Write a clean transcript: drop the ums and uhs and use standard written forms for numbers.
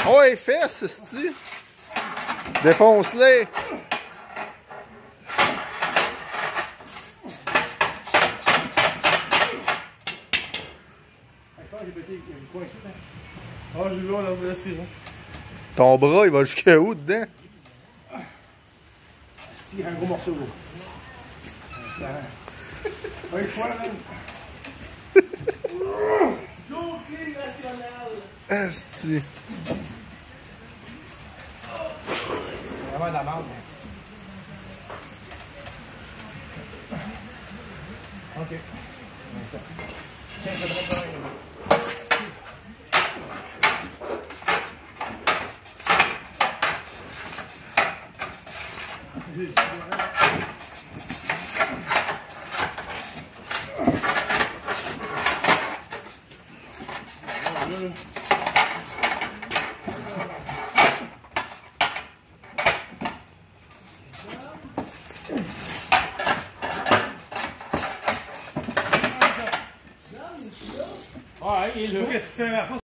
Oh, les fesses, c'est-tu? Défonce-les! Ah, j'ai vu, on l'a blessé. Ton bras, il va jusqu'à où dedans? C'est un gros morceau. Un fois, même. Jockey national. Asti. C'est vraiment de la merde. Ok. Tiens, je vais te donner. Ah, il est là. Qu'est-ce qu'il fait à la face?